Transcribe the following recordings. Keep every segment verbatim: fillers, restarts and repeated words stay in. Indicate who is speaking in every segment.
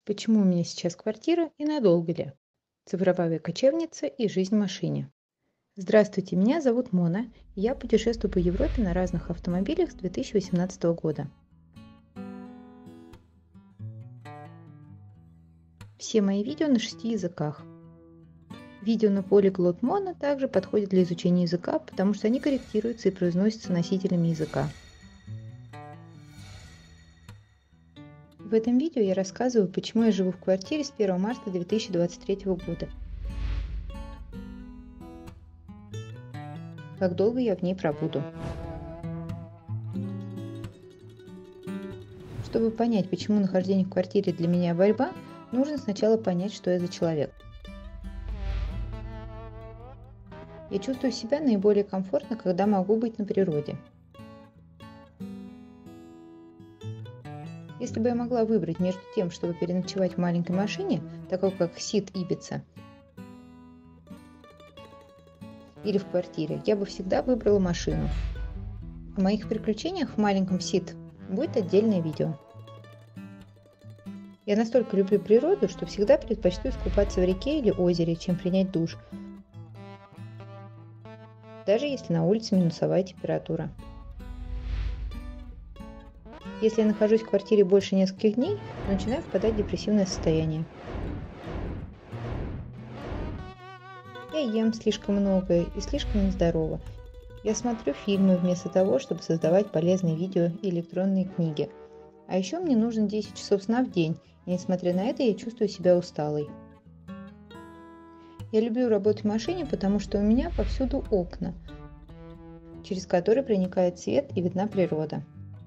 Speaker 1: Почему у меня сейчас квартира и надолго ли? Цифровая кочевница и жизнь в машине. Здравствуйте, меня зовут Мона, и я путешествую по Европе на разных автомобилях с две тысячи восемнадцатого года. Все мои видео на шести языках. Видео на Polyglot Mono также подходят для изучения языка, потому что они корректируются и произносятся носителями языка. В этом видео я рассказываю, почему я живу в квартире с первого марта две тысячи двадцать третьего года. Как долго я в ней пробуду. Чтобы понять, почему нахождение в квартире для меня борьба, нужно сначала понять, что я за человек. Я чувствую себя наиболее комфортно, когда могу быть на природе. Если бы я могла выбрать между тем, чтобы переночевать в маленькой машине, такой как Сид Ибица, или в квартире, я бы всегда выбрала машину. О моих приключениях в маленьком Сид будет отдельное видео. Я настолько люблю природу, что всегда предпочту искупаться в реке или озере, чем принять душ, даже если на улице минусовая температура. Если я нахожусь в квартире больше нескольких дней, то начинаю впадать в депрессивное состояние. Я ем слишком много и слишком нездорово. Я смотрю фильмы вместо того, чтобы создавать полезные видео и электронные книги. А еще мне нужно десять часов сна в день, и несмотря на это я чувствую себя усталой. Я люблю работать в машине, потому что у меня повсюду окна, через которые проникает свет и видна природа.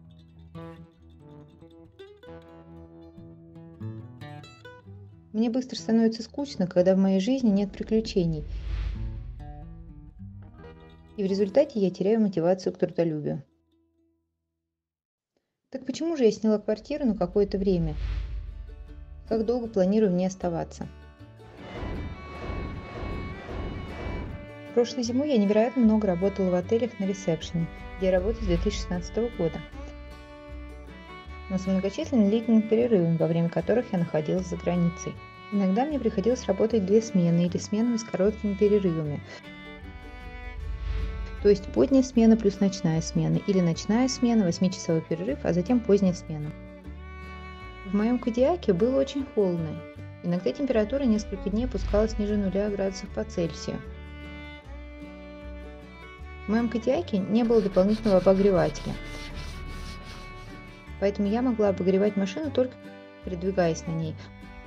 Speaker 1: Мне быстро становится скучно, когда в моей жизни нет приключений, и в результате я теряю мотивацию к трудолюбию. Так почему же я сняла квартиру на какое-то время? Как долго планирую в ней оставаться? Прошлой зимой я невероятно много работала в отелях на ресепшене, где я работаю с две тысячи шестнадцатого года, но с многочисленными летними перерывами, во время которых я находилась за границей. Иногда мне приходилось работать две смены или сменами с короткими перерывами, то есть поздняя смена плюс ночная смена, или ночная смена, восьмичасовой перерыв, а затем поздняя смена. В моем Кодиаке было очень холодно, иногда температура несколько дней опускалась ниже нуля градусов по Цельсию. В моем Кодиаке не было дополнительного обогревателя, поэтому я могла обогревать машину только передвигаясь на ней,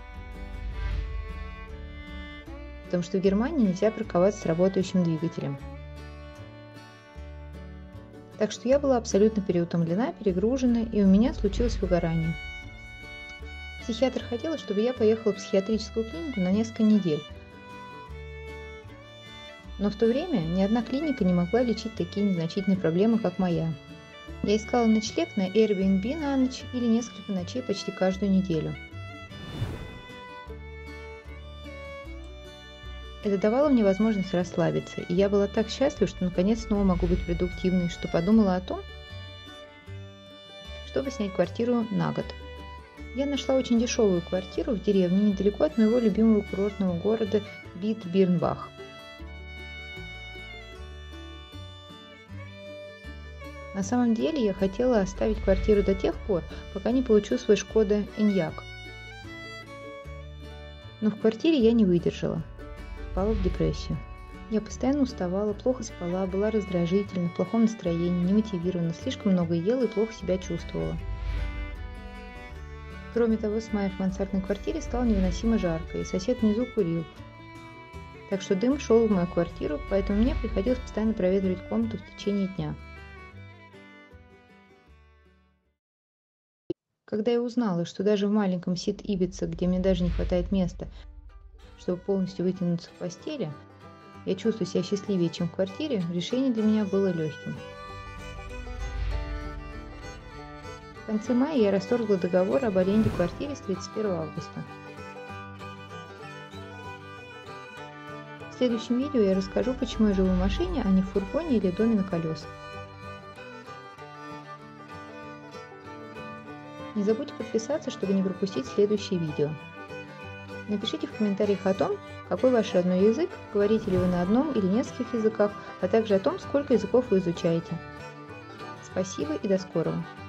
Speaker 1: потому что в Германии нельзя парковаться с работающим двигателем. Так что я была абсолютно переутомлена, перегружена, и у меня случилось выгорание. Психиатр хотела, чтобы я поехала в психиатрическую клинику на несколько недель. Но в то время ни одна клиника не могла лечить такие незначительные проблемы, как моя. Я искала ночлег на Airbnb на ночь или несколько ночей почти каждую неделю. Это давало мне возможность расслабиться, и я была так счастлива, что наконец снова могу быть продуктивной, что подумала о том, чтобы снять квартиру на год. Я нашла очень дешевую квартиру в деревне недалеко от моего любимого курортного города Бит-Бирнбах. На самом деле я хотела оставить квартиру до тех пор, пока не получу свой Шкода Enyaq. Но в квартире я не выдержала. Впала в депрессию. Я постоянно уставала, плохо спала, была раздражительна, в плохом настроении, немотивирована, слишком много ела и плохо себя чувствовала. Кроме того, с мая в мансардной квартире стало невыносимо жарко, и сосед внизу курил. Так что дым шел в мою квартиру, поэтому мне приходилось постоянно проветривать комнату в течение дня. Когда я узнала, что даже в маленьком Сид Ибица, где мне даже не хватает места, чтобы полностью вытянуться в постели, я чувствую себя счастливее, чем в квартире, решение для меня было легким. В конце мая я расторгла договор об аренде квартиры с тридцать первого августа. В следующем видео я расскажу, почему я живу в машине, а не в фургоне или доме на колесах. Не забудьте подписаться, чтобы не пропустить следующие видео. Напишите в комментариях о том, какой ваш родной язык, говорите ли вы на одном или нескольких языках, а также о том, сколько языков вы изучаете. Спасибо и до скорого!